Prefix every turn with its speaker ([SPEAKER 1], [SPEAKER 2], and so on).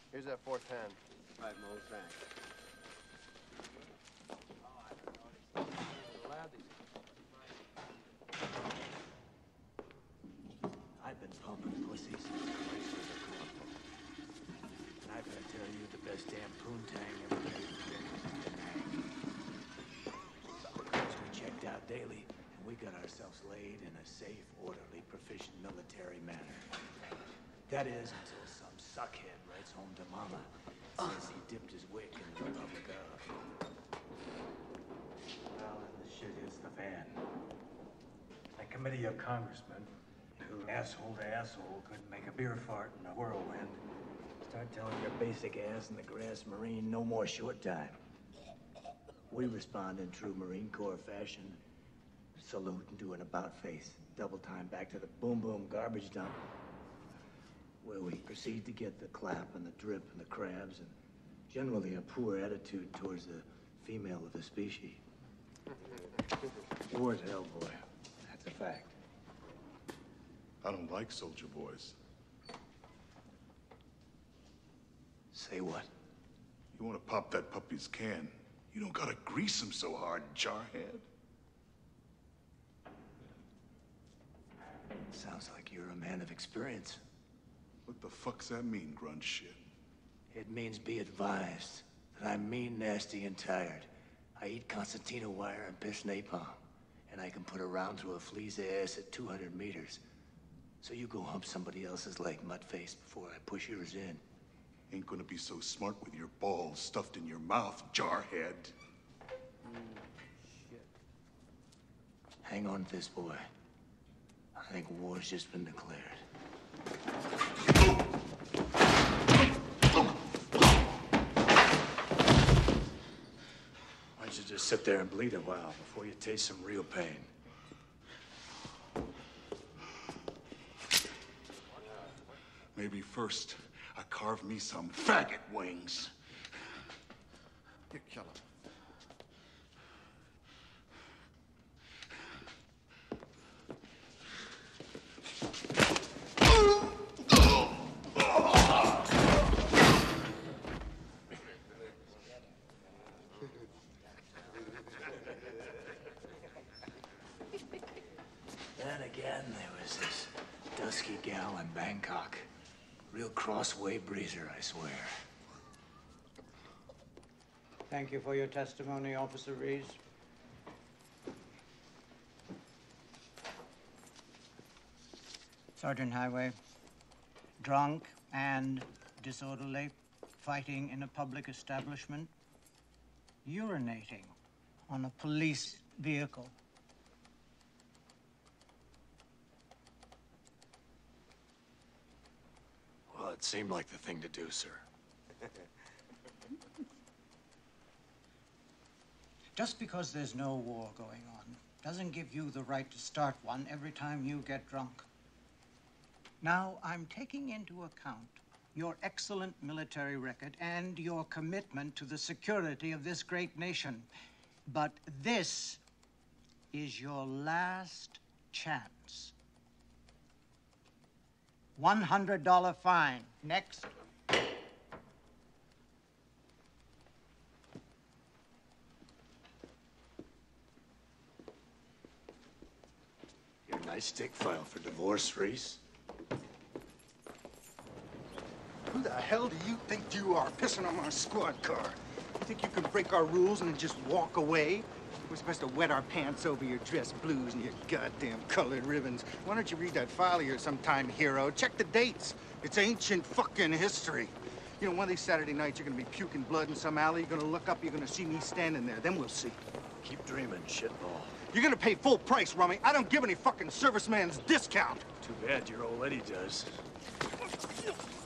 [SPEAKER 1] Here's that 410.
[SPEAKER 2] All right, Mo, thanks.
[SPEAKER 3] I've been pumping pussies since the place was a colorful. And I've got to tell you, the best damn poontang ever made. We checked out daily, and we got ourselves laid in a safe, orderly, proficient military manner. That is, until some suckhead writes home to Mama and says he dipped his wick in the Republic of.
[SPEAKER 4] Well, the shit hits the fan. A committee of congressmen who, asshole to asshole, couldn't make a beer fart in a whirlwind.
[SPEAKER 3] Start telling your basic ass in the grass Marine no more short time. We respond in true Marine Corps fashion. Salute and do an about face. Double time back to the boom boom garbage dump, where we proceed to get the clap and the drip and the crabs and generally a poor attitude towards the female of the species. War is hell, boy. That's a fact.
[SPEAKER 5] I don't like soldier boys.
[SPEAKER 3] Say what?
[SPEAKER 5] You want to pop that puppy's can, you don't gotta grease him so hard, jarhead.
[SPEAKER 3] Sounds like you're a man of experience.
[SPEAKER 5] What the fuck's that mean, grunt shit?
[SPEAKER 3] It means be advised that I'm mean, nasty, and tired. I eat concertina wire and piss napalm, and I can put a round through a flea's ass at 200 meters. So you go hump somebody else's leg, mudface, before I push yours in.
[SPEAKER 5] Ain't gonna be so smart with your balls stuffed in your mouth, jarhead.
[SPEAKER 3] Shit. Hang on to this, boy. I think war's just been declared. Why don't you just sit there and bleed a while before you taste some real pain?
[SPEAKER 5] Maybe first, I carve me some faggot wings.
[SPEAKER 1] Here, kill him.
[SPEAKER 3] Then again, there was this dusky gal in Bangkok. Real crossway breezer, I swear.
[SPEAKER 6] Thank you for your testimony, Officer Rees. Sergeant Highway, drunk and disorderly, fighting in a public establishment, urinating on a police vehicle.
[SPEAKER 3] Well, it seemed like the thing to do, sir.
[SPEAKER 6] Just because there's no war going on doesn't give you the right to start one every time you get drunk. Now, I'm taking into account your excellent military record and your commitment to the security of this great nation. But this is your last chance. $100 fine. Next.
[SPEAKER 3] Your nice stick file for divorce, Reese.
[SPEAKER 7] Who the hell do you think you are, pissing on my squad car? You think you can break our rules and then just walk away? We're supposed to wet our pants over your dress blues and your goddamn colored ribbons. Why don't you read that file of yours sometime, hero? Check the dates. It's ancient fucking history. You know, one of these Saturday nights, you're gonna be puking blood in some alley. You're gonna look up, you're gonna see me standing there. Then we'll see.
[SPEAKER 3] Keep dreaming, shitball.
[SPEAKER 7] You're gonna pay full price, Rummy. I don't give any fucking serviceman's discount.
[SPEAKER 3] Too bad your old lady does.